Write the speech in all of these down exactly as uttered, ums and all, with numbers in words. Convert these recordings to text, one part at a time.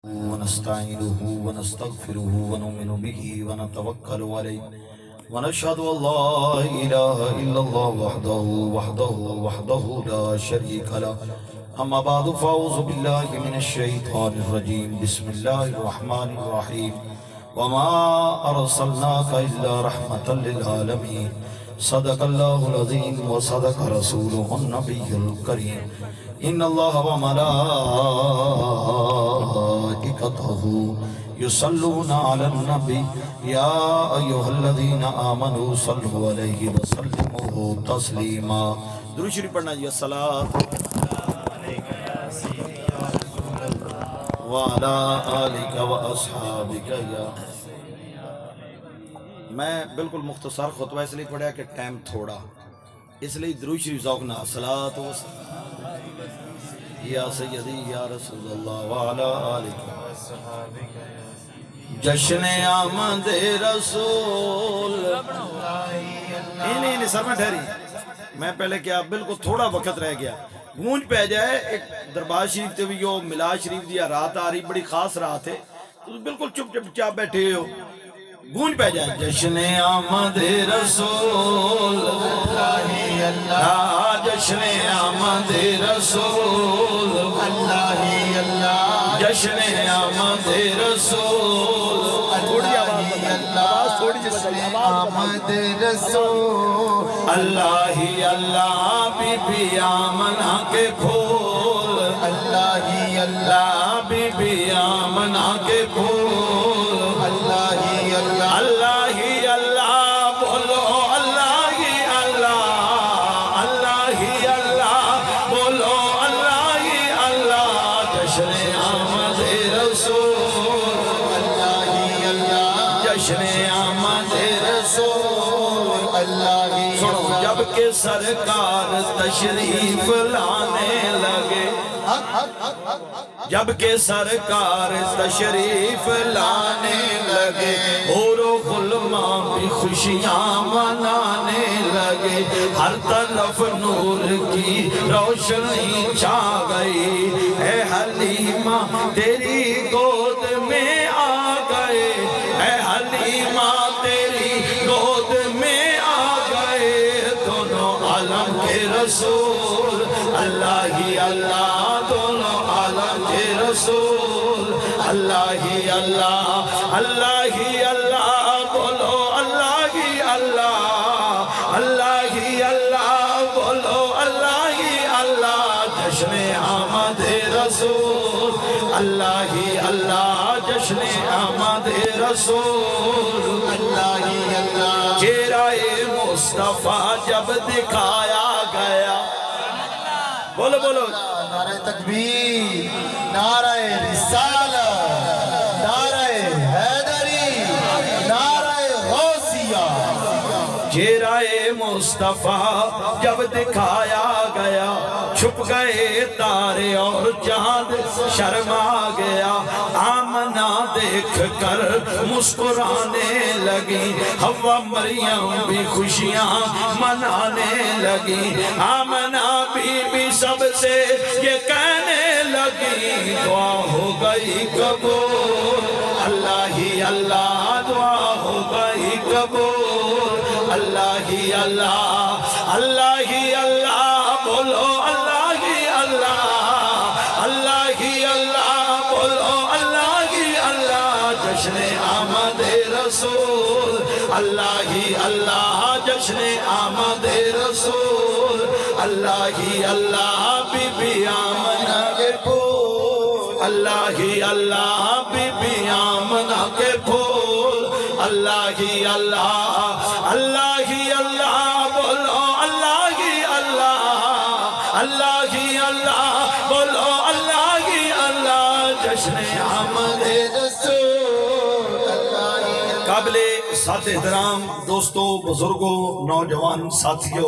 ونستعينه ونستغفره ونؤمن به ونتوكل عليه ونشهد أن لا إله إلا الله وحده وحده وحده لا شريك له. أما بعد فأعوذ بالله من الشيطان الرجيم. بسم الله الرحمن الرحيم. وما أرسلناك إلا رحمة للعالمين. صدق الله العظيم وصدق رسوله النبي الكريم. إن الله وملائكته يصلون على النبي يا أيها الذين آمنوا صلوا عليه وسلموا تسليما. درود شریف پڑھنا جی. الصلاۃ وعلى آلك وأصحابك یا. میں بالکل مختصر خطبہ اس لیے پڑھا کہ ٹائم تھوڑا، اس لیے درود شریف ذوق نہ. الصلاۃ یا سیدی یا رسول اللہ وعلی آلک. جشن آمد رسول. نہیں نہیں نہیں سر میں ٹھہری، میں پہلے کیا بالکل تھوڑا وقت رہ گیا. گونج پہ جائے ایک دربار شریف تے بھی جو ملاد شریف دیا رات آ رہی، بڑی خاص رات ہے، تو بالکل چپ چپ چاپ بیٹھے ہو. گونج پہ جائے جشن آمد رسول اللہ اللہ، جشن آمد رسول اللہ اللہ، جشن آمد رسول اللہ اللہ، جشن آمد رسول اللہ اللہ. بی بی آمنہ کے پھول اللہ اللہ، بی بی آمنہ کے پھول اللہ اللہ، اللہ ہی اللہ بولو، اللہ ہی اللہ، اللہ ہی اللہ بولو، اللہ ہی اللہ. جشن آمد رسول اللہ ہی اللہ، جشن آمد رسول اللہ ہی. سنو جب کہ سرکار تشریف لانے لگے، جب کہ سرکار تشریف لانے لگے، حور و غلمان بھی خوشیاں منانے لگے. ہر طرف نور کی روشنی چھا گئی، اے حلیمہ تیری گود میں آ گئے، اے حلیمہ تیری گود میں آ گئے. دونوں عالم کے رسول اللہ ہی اللہ، دونوں عالم کے رسول اللہ ہی اللہ، اللہ ہی اللہ بولو، اللہ ہی اللہ، اللہ ہی اللہ بولو، اللہ ہی اللہ. جشن آمد رسول اللہ ہی اللہ، جشن آمد رسول اللہ ہی اللہ. چہرہ مصطفیٰ جب دکھایا گیا، بولو بولو، نعرہ تکبیر، نعرہ رسالت، نعرہ حیدری، نعرہ غوثیہ. چہرہ مصطفیٰ جب دکھایا گیا، چھپ گئے تارے اور چاند شرما گیا. آمنہ دیکھ کر مسکرانے لگی، حوا مریم بھی خوشیاں منانے لگی. آمنہ بی بی سب سے یہ کہنے لگی، دعا ہو گئی قبول اللہ ہی اللہ، دعا ہو گئی قبول اللہ ہی اللہ، اللہ ہی اللہ بولو، اللہ ہی اللہ، اللہ ہی اللہ بولو، اللہ ہی اللہ. جشن آمد رسول اللہ ہی اللہ، جشن آمد رسول اللہ ہی اللہ. بی بی آمنہ کے پھول اللہ ہی اللہ، بی بی آمنہ کے پھول اللہ ہی اللہ، اللہ ہی اللہ بولو، اللہ ہی اللہ، اللہ ہی اللہ بولو، اللہ ہی اللہ. جشن آمد رسول اللہ ہی اللہ. قابل ساتھ احترام دوستوں، بزرگوں، نوجوان ساتھیوں،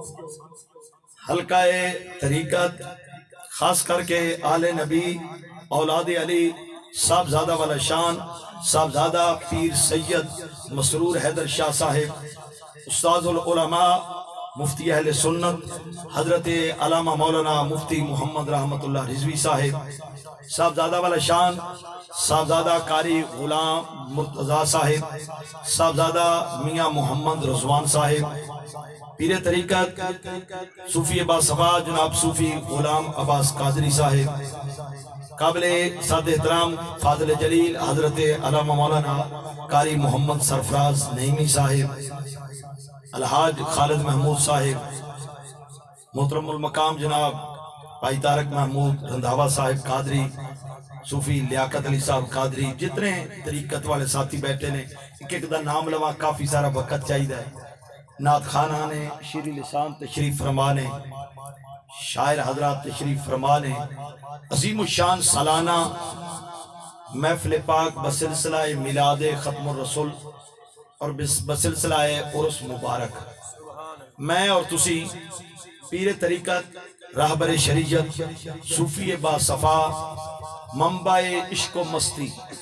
حلقہ طریقت، خاص کر کے آل نبی، اولاد علی، صاحبزادہ والا شان، صاحبزادہ پیر سید مسرور حیدر شاہ صاحب، استاذ العلماء، مفتی اہل سنت حضرت علامہ مولانا مفتی محمد رحمت اللہ رضوی صاحب، صاحبزادہ والا شان صاحبزادہ قاری غلام مرتضی صاحب، صاحبزادہ میاں محمد رضوان صاحب، پیر طریقت صوفی باصفا جناب صوفی غلام عباس قادری صاحب، قابل صد احترام فاضل جلیل حضرت علامہ مولانا قاری محمد سرفراز نعیمی صاحب، الحاج خالد محمود صاحب، محترم المقام جناب بھائی طارق محمود رندھاوا صاحب قادری، صوفی لیاقت علی صاحب قادری، جتنے طریقت والے ساتھی بیٹھے نے، ایک ایک دا نام لوا کافی سارا وقت چاہیے ہے۔ نعت خانہ نے شیری لسان تشریف فرمانے، شاعر حضرات تشریف فرمانے، عظیم الشان سالانہ محفل پاک بسلسلہ میلاد ختم الرسول اور بسلسلہ عرس مبارک، میں اور تسی پیر طریقت راہبر شریعت صوفی باصفا منبع عشق و مستی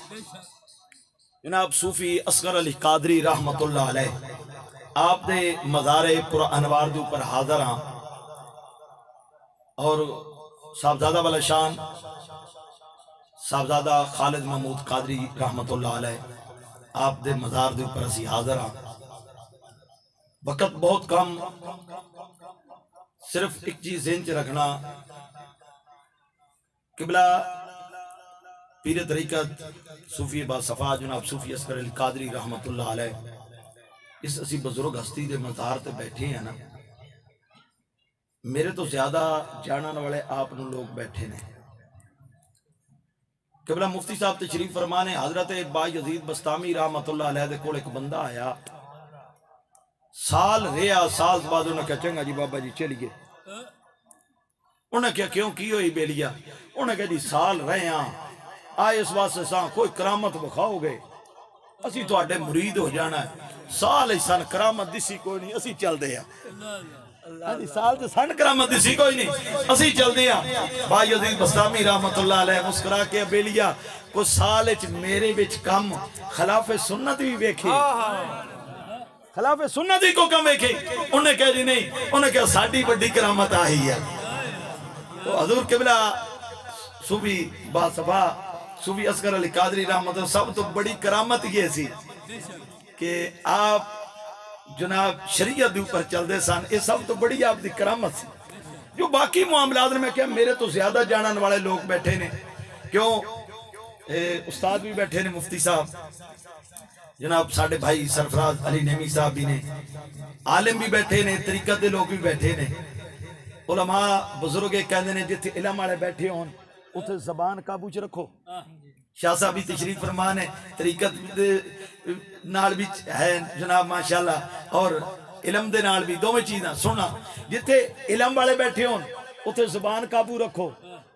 جناب صوفی اصغر علی قادری رحمت اللہ علیہ آپ دے مزار پر انوار دے اوپر حاضر ہاں، اور صاحبزادہ والا شان صاحبزادہ خالد محمود قادری رحمت اللہ علیہ آپ دے مزار دے اوپر اسی حاضر ہاں۔ وقت بہت کم، صرف ایک چیز ذہن چ رکھنا، قبلہ پیر طریقت صوفی باصفا جناب صوفی اصغر علی قادری رحمت اللہ علیہ اس اسی بزرگ ہستی دے مزار تے بیٹھے ہیں نا، میرے تو زیادہ جانن والے آپ نو لوگ بیٹھے نے۔ قبلہ مفتی صاحب تشریف فرمانے، حضرت با یزید بستامی رحمت اللہ علیہ دے کول ایک بندہ آیا، سال ریا سال بعد انہوں کہا چنگا جی بابا جی چلی گئے۔ انہوں نے کہا کیوں کی ہوئی بیلیا؟ انہوں نے کہا جی سال رہے ہیں آئے اس واسطے ساں کوئی کرامت بکھاؤ گے اسی تو آڈے مرید ہو جانا ہے، سال ایسان کرامت دیسی کوئی نہیں اسی چل دے ہیں، سال تو سن کرامت دیسی کوئی نہیں اسی چل دے ہیں۔ با یزید بستامی رحمت اللہ علیہ مسکرا کے بیلیا کو سال اچ میرے بچ کم خلاف سنت بھی بیکھے، خلاف سنت ہی کو کم بیکھے۔ انہوں نے کہا جی نہیں، انہوں نے کہا ساڑھی بڑی کرامت آئی ہے۔ تو حضور قبلہ صوفی باصفا صوفی اصغر علی قادری رحمت اللہ سب تو بڑی کرامت یہ سی کہ آپ جناب شریعت دے اوپر چل دے سان، یہ سب تو بڑی آپ دی کرامت سی۔ جو باقی معاملات میں کہا میرے تو زیادہ جانن والے لوگ بیٹھے نے، کیوں استاد بھی بیٹھے نے، مفتی صاحب جناب ساڑھے بھائی سرفراز علی نعیمی صاحب بھی نے، عالم بھی بیٹھے نے، طریقت دے لوگ بھی بیٹھے نے، علماء بزرگ کہندے نے جتھے علم والے بیٹھے ہون اتھے زبان قابو چ رکھو۔ شاہ صاحب بھی تشریف فرمان ہے، طریقت دے نال بھی ہے جناب ماشاءاللہ، اور علم دے نال بھی دو میں چیزاں سننا، جتھے علم والے بیٹھے ہون اتھے زبان قابو رکھو،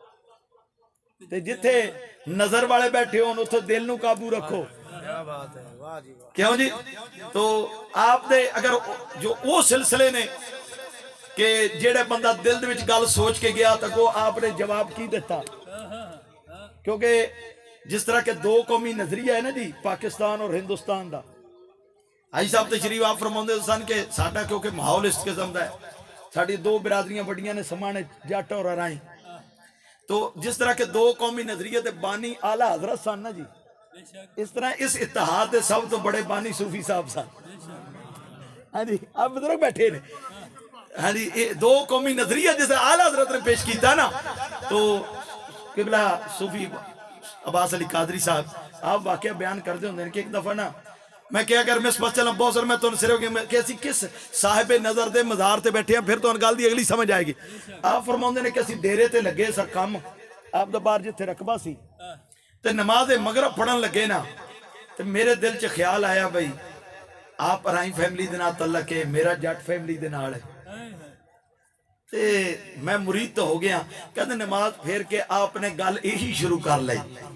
جتھے نظر والے بیٹھے ہون اتھے دل نو قابو رکھو۔ کیوں جی؟ تو آپ نے اگر جو وہ سلسلے نے کہ جیڑے بندہ دل دے وچ گل سوچ کے گیا تک وہ آپ نے جواب کی دیتا، کیونکہ جس طرح کے دو قومی نظریہ ہے نا جی پاکستان اور ہندوستان دا، آئی صاحب تشریف آپ فرماندے سن کہ ساڈا کیونکہ ماحول اس قسم دا ہے، ساڈی دو برادریاں بڑیاں نے سمانے جٹ اور ارائیں، تو جس طرح کے دو قومی نظریے تے بانی اعلیٰ حضرت سن نا جی، اس طرح اس اتحاد دے سب تو بڑے بانی صوفی صاحب سن۔ ہاں جی آپ بزرگ بیٹھے نے، ہاں جی دو قومی نظریہ جیسے اعلیٰ حضرت نے پیش کیتا نا، تو قبلہ صوفی عباس علی قادری صاحب آپ واقعہ بیان کر دے ہوندے ہیں کہ ایک دفعہ نا میں کیا کر میں سپاس چلم بہت سر میں تو صرف کیسی کس صاحب نظر دے مزار تے بیٹھے ہیں، پھر تو ان گال دی اگلی سمجھ آئے گی۔ آپ فرماؤندے نے کسی دیرے تے لگے سا کام، آپ دا بار جتھے رقبہ سی تے نماز مغرب پڑھن لگے نا، تے میرے دل چ خیال آیا بھئی آپ ارائیں فیملی دے نال تعلق ہے، میرا جٹ فیملی دے نال ہے، تے میں مرید تو ہو گیا، کہتے نماز پھیر کے آپ نے گل یہی شروع کر لئی۔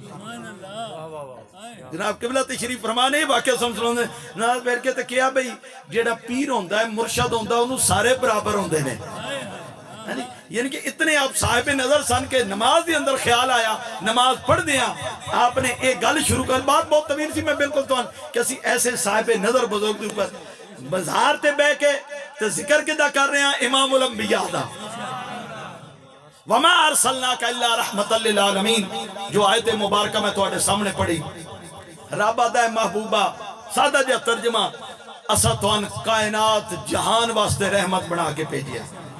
جناب قبلہ تشریف فرمانے واقعہ سمجھوں نے نماز پھیر کے تے کیا بھئی جیڑا پیر ہوندہ ہے مرشد ہوندہ انہوں سارے برابر ہوندے نے، یعنی کہ اتنے آپ صاحب نظر سن کے نماز دی اندر خیال آیا نماز پڑھ دیا، آپ نے ایک گل شروع کر، بات بہت طویل سی میں بالکل تو کسی ایسے صاحب نظر بزرگ دے اوپر بازار تے بے کے تے ذکر کدا کر رہے ہیں امام الانبیاء دا، وما ارسلناک الا رحمت للعالمین، جو آیت مبارکہ میں تواڈے سامنے پڑھی، رب آدھا ہے محبوبہ سادہ جا ترجمہ، اسا توان کائنات جہان واسطے رحمت بنا کے بھیجیا۔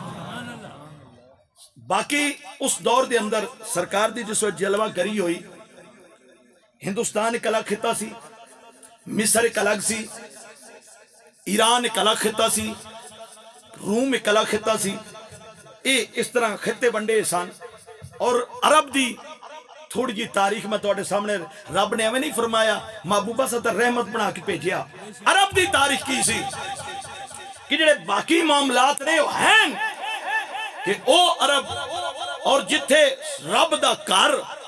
باقی اس دور دے اندر سرکار دی جس وقت جلوہ گری ہوئی، ہندوستان ایک الگ خطہ سی، مصر ایک الگ سی، ایران ایک الگ خطہ سی، روم ایک الگ خطہ سی، اے اس طرح خطے بنڈے سان۔ اور عرب دی تھوڑی جی تاریخ میں تواڈے سامنے، رب نے ہمیں نہیں فرمایا محبوبہ سے رحمت بنا کے بھیجیا، عرب دی تاریخ کی سی کہ جڑے باقی معاملات نے وہ ہیں کہ او عرب، اور جتھے رب دا کار،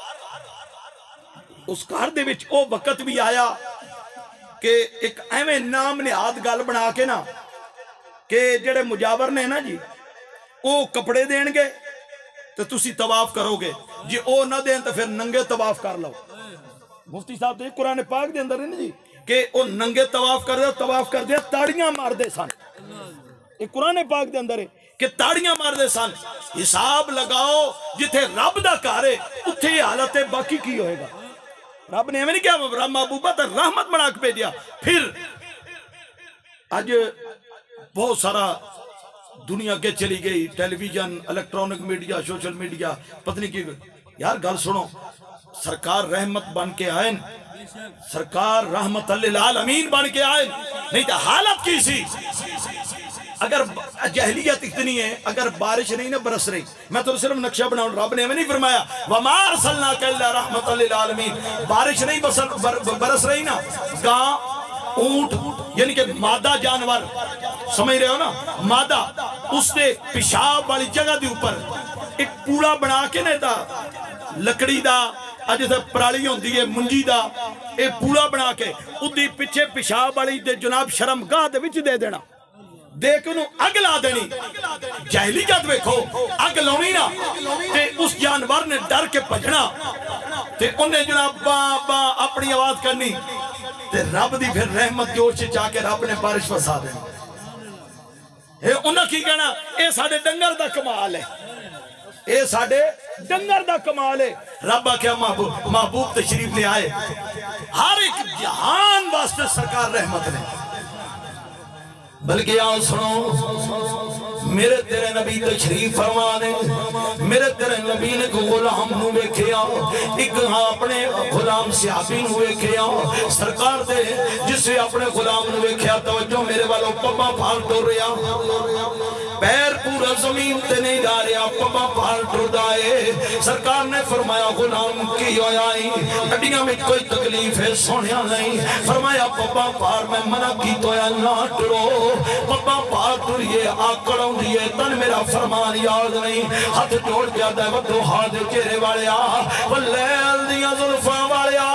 اس کار دے وچ او وقت بھی آیا کہ ایک ایویں نام نہاد گل بنا کے نا کہ جڑے مجاور نے نا جی او کپڑے دین گے تو تسی طواف کرو گے، جی او نہ دین تو پھر ننگے طواف کر لو۔ مفتی صاحب دے قرآن پاک دے اندر ہے نا جی کہ او ننگے طواف کر دے، طواف کر دے تاڑیاں مار دے سن، یہ قرآن پاک دے اندر ہے کہ تاڑیاں مار دے سن۔ حساب لگاؤ جتھے رب دا کارے اتھے یہ حالت ہے، باقی کی ہوئے گا؟ رب نے ہمیں نہیں کیا رب محبوبہ تا رحمت بنا کے بھیجیا۔ پھر آج بہت سارا دنیا کے چلی گئی، television, electronic media, social media, پتہ نہیں کی یار گل سنو، سرکار رحمت بن کے آئے، سرکار رحمت للعالمین بن کے آئے، نہیں تو حالت کی سی؟ اگر جہلیت اتنی ہے، اگر بارش نہیں نہ برس رہی، میں تو صرف نقشہ بناؤں، رب نے ہمیں نہیں فرمایا وَمَا أَرْسَلْنَاكَ إِلَّا رَحْمَةً لِلْعَالَمِينَ، بارش نہیں برس رہی نا، گاں، اونٹ، یعنی کہ مادہ جانور، سمجھ رہے ہو نا، مادہ، اس نے پیشاب والی جگہ دی اوپر ایک پوڑا بنا کے نہیں تھا لکڑی دا، آج جیسے پرالی ہوندی ہے منجی دا، ایک پوڑا بنا کے ادھی پیچھے پیشاب والی دے جناب شرم گاہ دے وچ دے دینا، دیکھ انہوں اگ لا دینی۔ جاہلیت ویکھو، اگ لونی نا تے اس جانور نے ڈر کے پجنا تے انہیں جناب باں باں اپنی آواز کرنی تے رب دی پھر رحمت جوش چاہ کے رب نے بارش وسا دینی۔ انہاں کی کہنا اے ساڑھے ڈنگر دا کمال ہے، اے ساڑھے ڈنگر دا کمال ہے۔ رب کیا محبوب محبوب تشریف لے آئے، ہر ایک جہان واسطے سرکار رحمت نے۔ بلکہ آؤ سنو، میرے تیرے نبی تشریف فرمانے، میرے تیرے نبی نے کو غلام نو ویکھیا، ایک ہاں اپنے غلام صحابی نو ویکھیا، سرکار دے جسے اپنے غلام نو ویکھیا توجہ میرے والوں پپا پھال ٹر رہا، پیر پورا زمین تے نہیں جا رہا، پپا پھال ٹر دائے۔ سرکار نے فرمایا غلام کی ہویائی، ہڈیاں میں کوئی تکلیف ہے سونیا نہیں، فرمایا پپا پھال میں منع کی تو یا نہ ٹرو، پپا پھال ٹریے آکڑوں دیئے تن میرا فرمان یاد نہیں، ہاتھ جوڑ گیا دے ودو ہاتھ چہرے والیا، واللیل دیاں ظلفاں والیا،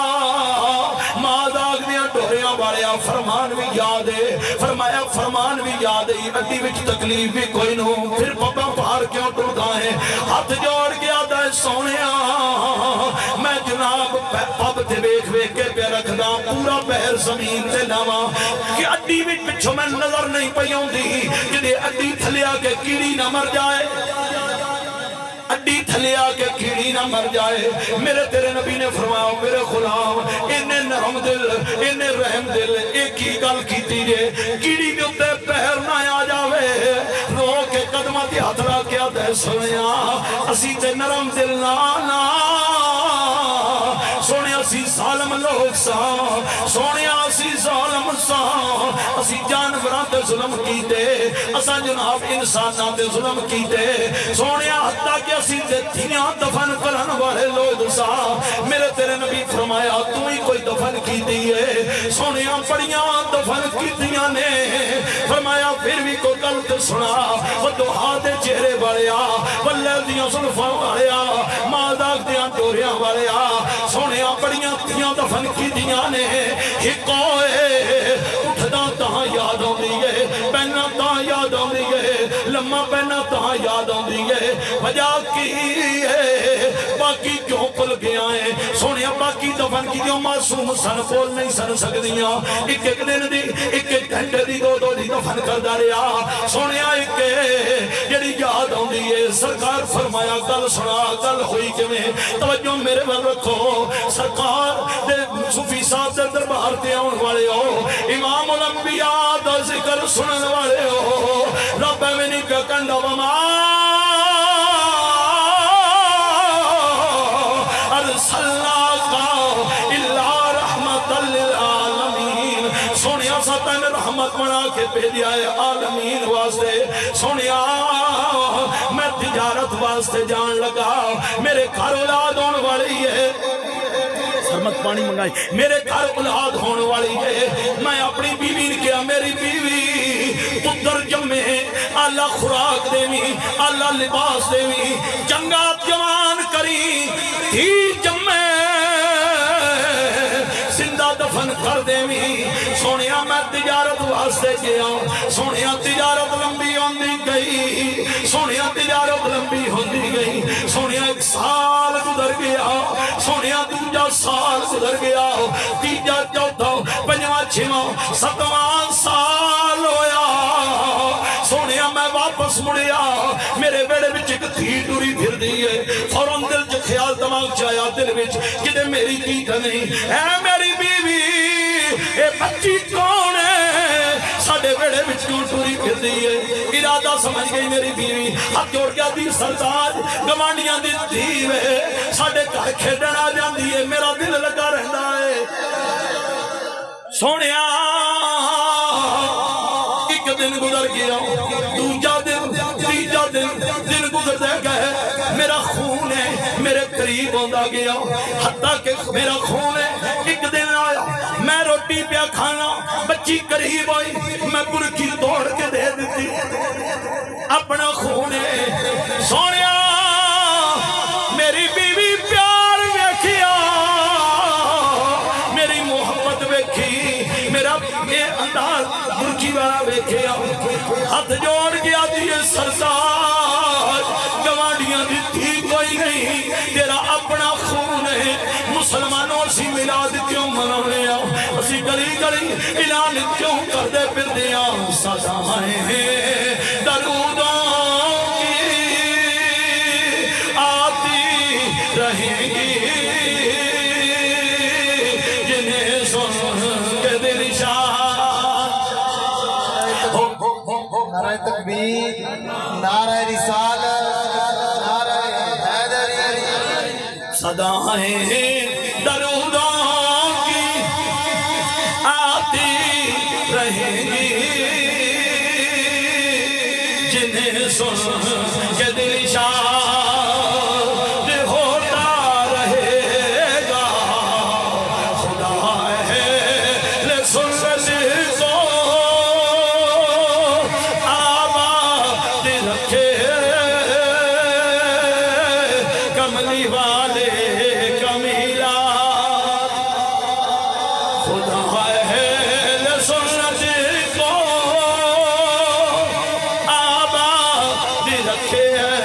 ماداغ دیاں ڈوریاں والیا، فرمان بھی یاد ہے، فرمایا فرمان بھی یاد ہے، اڈی وچ تکلیف بھی کوئی نو، پھر پپا پھار کیوں ٹردا ہے؟ ہاتھ جوڑ گیا دے سونیا، میں جناب پب تے بیک بیک کے پہ رکھ دا، پورا پیر زمین تے نوا، کہ اڈی وچ پچھو میں نظر نہیں پیوں دی، جدے اڈی تھلیا کے کیڑی نہ مر جائے، اڈی تھلیا کے کیڑی نہ مر جائے۔ میرے تیرے نبی نے فرمایا میرے غلام انہیں نرم دل انہیں رحم دل ایک ہی گل کی تیرے، کیڑی بھی اتے پہر نہ آ جاوے، رو کے قدمہ دی ہاتھ را کیا دے سویا، اسی تے نرم دل نانا، سونے اسی ظالم لوگ سا، سونے اسی ظالم سا، اسی جانوراں تے ظلم کیتے، اسا جناب انساناں تے ظلم کیتے، سونے حتیٰ کہ اسی تے دھیاں دفن کرن والے لوگ سا۔ میرے تیرے نبی فرمایا تو ہی کوئی دفن کی دیئے، سونے بڑیاں دفن کی دیاں نے، فرمایا پھر بھی کوئی غلط سنا، وہ دوہا دے چہرے والیا، واللیل دیاں ظلفاں والیا، ماداغ دیاں ڈوریاں والیا، سونے بڑیاں دیاں دفن کی دیاں نے، ہکوئے اٹھدا تاں یاد ہوں دیئے، پہنا تاں یاد ہوں دیئے، لمحہ پہنا تاں یاد ہوں دیئے، وجہ کی ہے باقی کیوں پل بول کے آئے سونے باقی دفن کی جو معصوم سن بول نہیں سن سکدیاں ایک ایک دن دی ایک ایک گھنٹے دی دو دو دی دفن کردا رہیا سونے ایک جڑی یاد آندی ہے سرکار فرمایا گل سنا گل ہوئی کیویں توجہ میرے ول رکھو سرکار دے صوفی صاحب دے دربار تے آون والے ہو امام الانبیاء دا ذکر سنن والے ہو رب میں نہیں پیا کنڈا وما ارسلناک الا رحمت للعالمین سونیا سا تین رحمت بنا کے بھیجا ہے عالمین واسطے سونیا میں تجارت واسطے جان لگا میرے گھر اولاد ہون والی ہے سرمت پانی منگائی میرے گھر اولاد ہونے والی ہے میں اپنی بیوی نے کیا میری بیوی پتر جمے اللہ خوراک دیوی اللہ لباس دیوی چنگا جوان کری تھی جمے زندہ دفن کر دیوی سونیا میں تجارت واسطے گیا سونیا تجارت لمبی ہوندی گئی سونیا تجارت لمبی ہوندی گئی سونیا ایک سال گزر گیا سونیا دوجا سال گزر گیا تیجا چوتھا پنجواں چھواں ستواں سال ہویا سونیا میں واپس مڑیا میرے بیڑے بچ ایک دھی ٹری پھر دی ہے فوراں دل چ خیال دماغ چایا دل وچ کدے میری دھی تے نہیں اے میری بیوی اے بچی کون ہے ساڈے بیڑے وچ کیوں ٹری پھر دی ہے ارادہ سمجھ گئی میری بیوی ہاتھ جوڑ کے دی سرتاج گوانڈیاں دی دھی وے ساڈے گھر کھیڈن آ جاندی ہے میرا دل لگا رہندا ہے سونیا ایک دن گزر گیا دوجا دن تیجا دن دن گزر دے گئے میرا خون ہے میرے قریب ہوندا گیا حتیٰ کہ میرا خون ہے ایک دن آیا میں روٹی پیا کھانا بچی قریب ہوئی میں برکی توڑ کے دے دیتی اپنا خون ہے سونیا میری بیوی پیار ویکھیا میری محبت ویکھی میرا یہ انداز برکی والا ویکھیا ہاتھ جوڑ گیا دیئے سرزار گوانڈیاں دی تھی کوئی نہیں تیرا اپنا خون ہے مسلمانوں اسی ملاد کیوں منانے آؤ اسی گلی گلی اعلان کیوں کر دے پھر دیا صدائیں ہیں درودوں کی آتی رہیں گی جنہیں سن کے دل شاد نعرہ تکبیر نعرہ رسالت نعرہ حیدری صدائیں درودوں کی آتی رہیں گی جنہیں سن کے دل شاد ہوتا رہے گا خدا ہے لے سنت کو آباد رکھے کملی والے کمیلا خدا ہے لے سنت کو آباد رکھے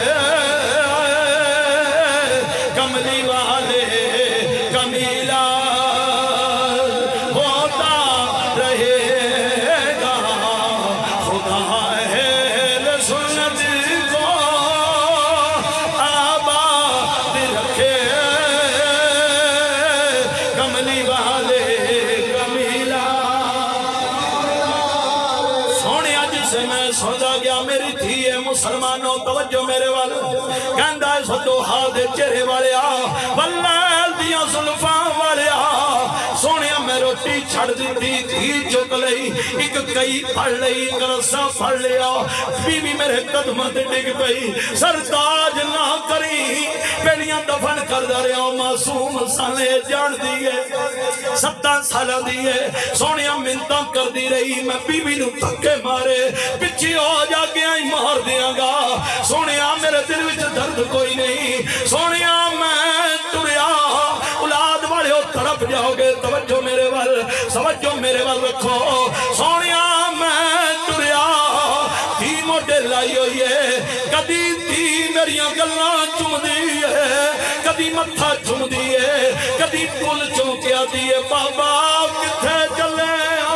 کملی والے کمیلا ہوتا رہے گا خدا ہے لے سنت کو آباد رکھے کملی والے کمیلا سونیا جسے میں سوچا گیا میری تھی ہے مسلمانوں توجہ میرے والے کہندہ ہے سدو ہاتھ چہرے والے آ واللیل دیا زلفاں والے آ سونیا میں روٹی چھڑ دیتی تھی چک لئی ایک کئی پڑھ لئی ایک رسا پڑھ لیا بیوی میرے قدمت ڈگ پئی سرتاج نہ کری پہلیاں دفن کر دے رہا معصوم سانے جان دیئے ستاں سالہ دیئے سونیا منتاں کر دی رہی میں بیوی نو تھکے مارے پچھی ہو جا کے آئی مار دیاں گا سونیا میرے دل وچ درد کوئی نہیں سونیا میں ٹریا اولاد والے ہو تڑپ جاؤ گے توجہ میرے وال توجہ میرے وال رکھو سونیا میں ٹریا تین موڈے لائی ہوئی ہے کدی تھی میریاں گلان چم دیئے کدی متھا چم دیئے کدی پل چونکیا دیئے بابا کتھے چلے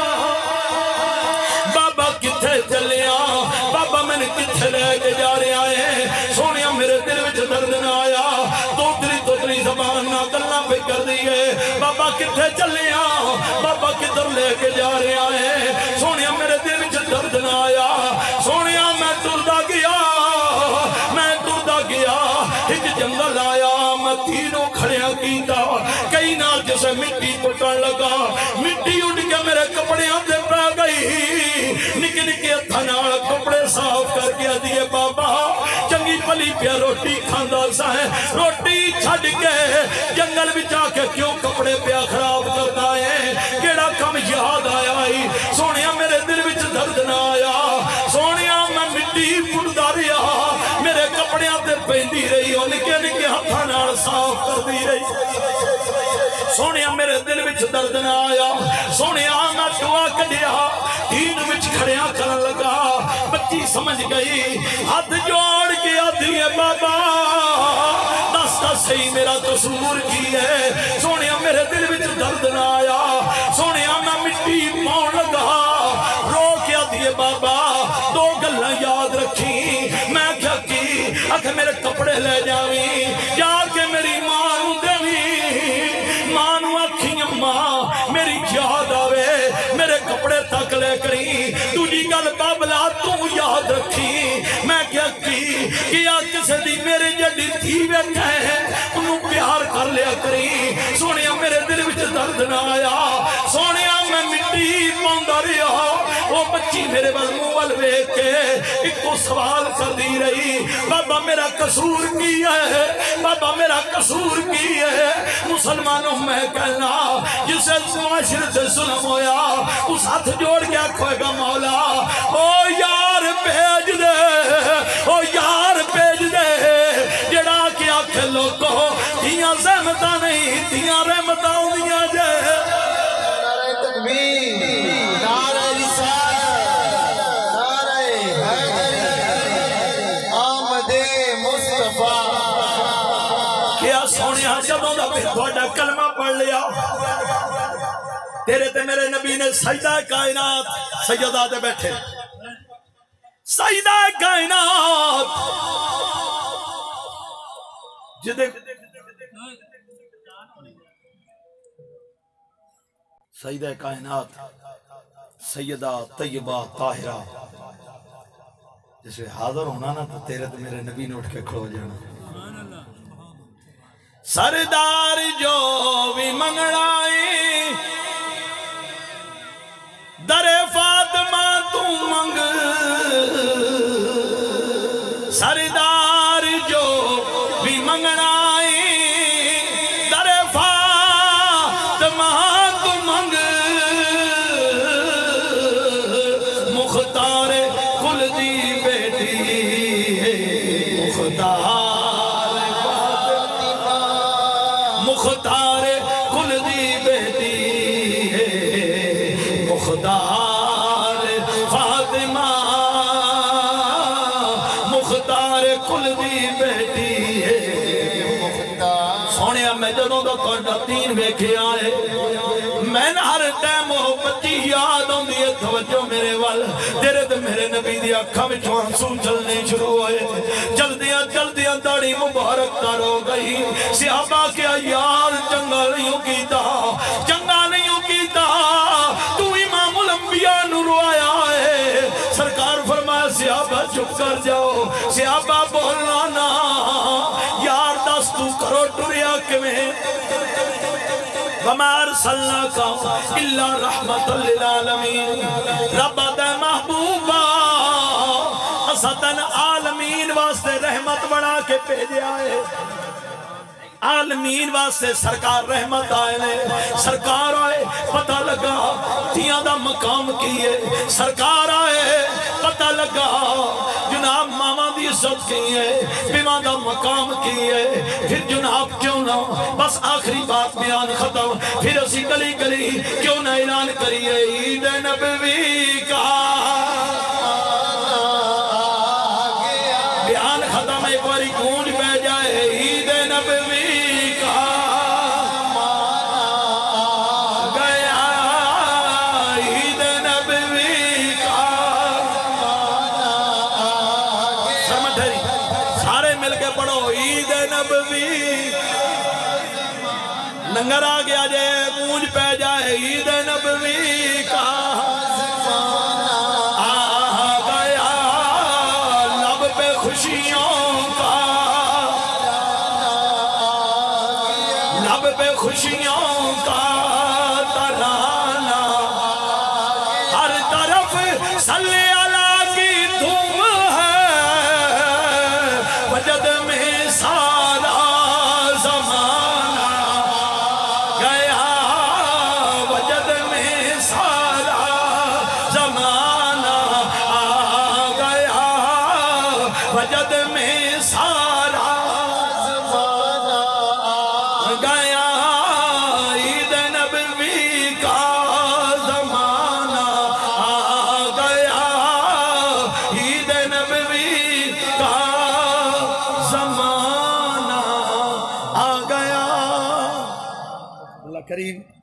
بابا کتھے چلے بابا میں نے کتھے لے کے جا رہے آئے سونیا میرے دل وچ درد نہ آیا دوتری دوتری زبان نہ گلنا پہ کر دیئے بابا کتھے چلے بابا کدھر لے کے جا رہے آئے سونیا میرے دل وچ درد نہ آیا سونیا میں ٹردا گیا میں ٹردا گیا ایک جنگل آیا میں تینوں کھڑیاں کیتا کئی نال جسے مٹی پٹن لگا مٹی اڑ کے میرے کپڑے آتے پہ گئی نکے نکے ہتھاں نال کپڑے صاف کر کے دیے بابا چنگی پلی پیا روٹی کھاندا سا ہے روٹی چھڈ کے جنگل وچ آ کے کیوں کپڑے پیا خراب کردا ہے کیڑا کم یاد آیا ہی سونیا میرے دل وچ درد نہ آیا سونیا میں مٹی پڑدا رہیا میرے کپڑیاں تے پیندی رہی او نکے نکے ہتھاں نال صاف کردی رہی سونیا میرے دل وچ درد نہ آیا سونیا میں دعا کڈیا دین وچ کھڑیاں کرن لگا بچی سمجھ گئی ہاتھ جوڑ کے آدھی ہے بابا دس دس صحیح میرا قصور کی ہے سونیا میرے دل وچ درد نہ آیا سونیا میں مٹی پاؤں لگا رو کے آدھی ہے بابا دو گلیں یاد رکھی میں کیا کی اکھ میرے کپڑے لے جاویں جا کے میری ماں نوں دیویں ماں نوں آکھی اماں میری یاد آوے میرے کپڑے تک لے کری دوجی گل بابلا تو یاد رکھی میں کیا کی کیا کسے دی میرے جڑی تھی بیٹھے ہیں انہوں پیار کر لیا کری سونیا میرے دل وچ درد نہ آیا سونیا میں مٹی پوندا رہیا وہ بچی میرے بل موال وے کے ایک کو سوال کر دی رہی بابا میرا قصور کی ہے بابا میرا قصور کی ہے مسلمانوں میں کہنا جسے معاشرت سے ظلم ہویا اس ہاتھ جوڑ کے کھوئے گا مولا او یار بھیج دے او یار بھیج دے جڑا کیا کھلو کو تیاں زحمتہ نہیں تیاں رحمتہ ہوندیاں جائے نعرہ تکبیر نعرہ رسالت نعرہ حیدری آمد مصطفیٰ کیا سونیا جدوں دا پھر تھوڑا کلمہ پڑھ لیا تیرے تے میرے نبی نے سجدہ کائنات سجدہ دے بیٹھے سجدہ کائنات جدے سجدہ کائنات سیدہ طیبہ طاہرہ جسے حاضر ہونا نا تو تیرے تے میرے نبی نے اٹھ کے کھڑو جانا سردار جو بھی منگڑائی در فاطمہ تو منگ سردار جو بھی منگڑائی در فاطمہ تو منگ مختار کل دی بیٹی مختار مختار کل دی بیٹی مختار فاطمہ مختار کل دی بیٹی سونیا میں جدوں دا تھوڑا تین ویکھے آئے میں نہ ہر ٹائم وہ بچی یاد ہوندی ہے توجہ میرے وال تیرے تے میرے نبی دی اکھاں وچوں آنسو چلنے شروع ہوئے جلدیاں جلدیاں داڑھی مبارک تار ہو گئی صحابہ کیا یار چنگا نہیں کیتا چنگا نہیں کیتا تو امام الانبیاء نو روایا ہے سرکار فرمایا صحابہ چپ کر جاؤ صحابہ بولنا نا یار دس تو کرو ٹریا کمیں وَمَا أَرْسَلْنَاكَ إِلَّا رَحْمَةً لِلْعَالَمِينَ رب دے محبوبہ اسدن عالمین واسطے رحمت بڑھا کے بھیجے آئے عالمین واسطے سرکار رحمت آئے نے سرکار آئے پتہ لگا تیاں دا مقام کیے سرکار آئے پتہ لگا جناب ماما دی عزت کی ہے بیمہ دا مقام کی ہے پھر جناب کیوں نہ بس آخری بات بیان ختم پھر اسی گلی گلی کیوں نہ اعلان کریے عید نبوی کا نبوی لنگر آ گیا جے گونج پہ جائے عید نبوی کا آ گیا لب پہ خوشیوں کا لب پہ خوشیوں کا ترانہ ہر طرف صلی اللہ کی دھوم ہے وجد میں سارا زمانہ گیا وجد میں سارا زمانہ آ گیا وجد میں سارا زمانہ گیا عید نبوی کا زمانہ آ گیا عید نبوی کا زمانہ آ گیا اللہ کریم